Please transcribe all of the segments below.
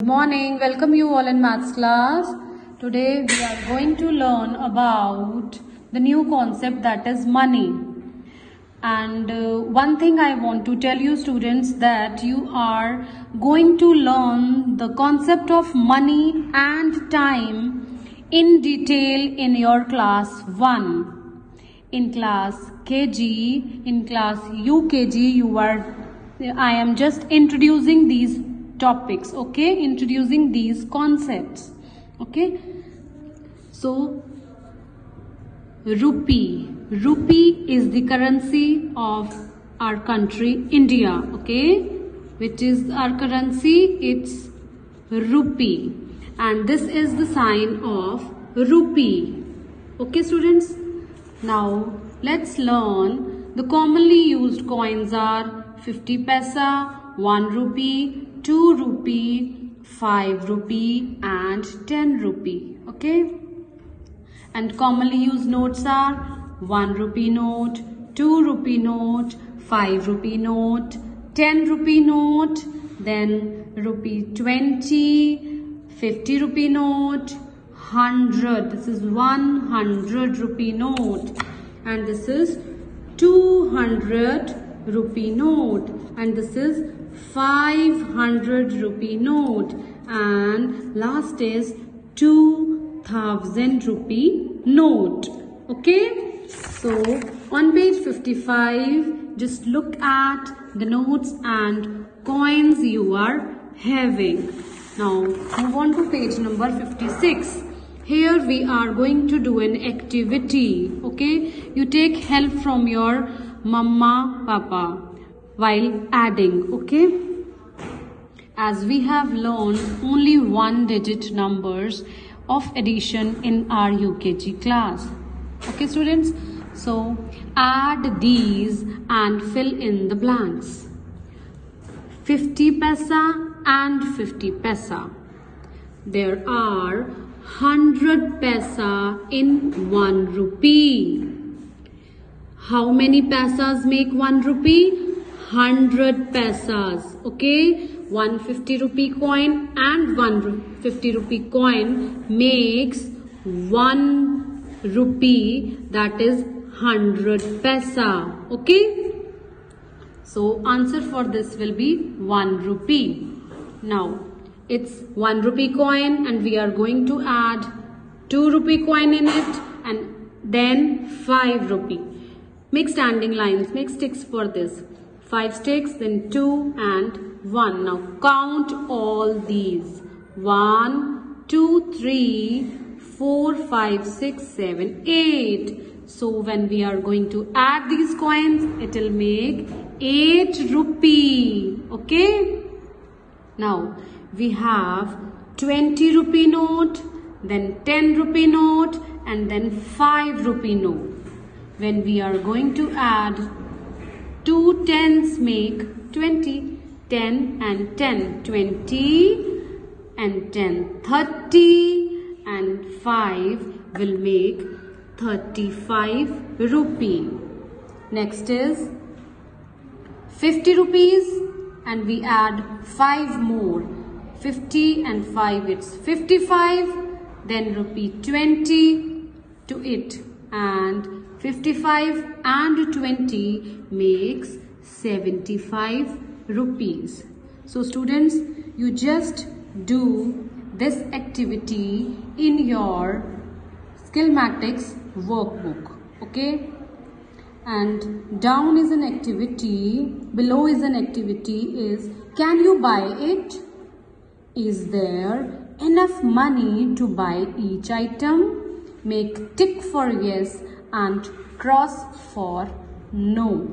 Morning, welcome you all in maths class. Today we are going to learn about the new concept, that is money. And one thing I want to tell you students, that you are going to learn the concept of money and time in detail in your class 1. In class KG, in class UKG, I am just introducing these topics, okay, introducing these concepts, okay. So rupee is the currency of our country India, okay. Which is our currency? It's rupee, and this is the sign of rupee, okay students. Now let's learn the commonly used coins are 50 paisa, 1 rupee, 2 rupee, 5 rupee and 10 rupee, okay. And commonly used notes are 1 rupee note, 2 rupee note, 5 rupee note, 10 rupee note, then rupee 20, 50 rupee note, 100, this is 100 rupee note, and this is 200 rupee note, and this is 500 rupee note, and last is 2000 rupee note, okay. So on page 55, just look at the notes and coins you are having. Now move on to page number 56. Here we are going to do an activity, okay. You take help from your mama, papa while adding, okay. As we have learned only 1-digit numbers of addition in our UKG class, okay students. So add these and fill in the blanks. 50 paisa and 50 paisa. There are 100 paisa in 1 rupee. How many paisas make 1 rupee? 100 paisas, okay. 150 rupee coin and 150 rupee coin makes 1 rupee, that is 100 paisa, okay. So answer for this will be 1 rupee. Now it's 1 rupee coin and we are going to add 2 rupee coin in it, and then 5 rupee. Make standing lines, make sticks for this. 5 sticks, then 2 and 1. Now count all these. 1, 2, 3, 4, 5, 6, 7, 8. So when we are going to add these coins, it will make 8 rupee. Okay. Now we have 20 rupee note, then 10 rupee note, and then 5 rupee note. When we are going to add 2 tens make 20, 10 and 10, 20 and 10, 30, and 5 will make 35 rupee. Next is 50 rupees and we add 5 more. 50 and 5, it's 55, then rupee 20 to it, and 55 and 20 makes 75 rupees. So students, you just do this activity in your Skillmatics workbook, okay. And down is an activity, below is an activity is, can you buy it? Is there enough money to buy each item? Make tick for yes and cross for no.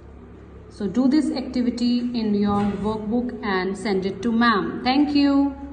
So do this activity in your workbook and send it to ma'am. Thank you.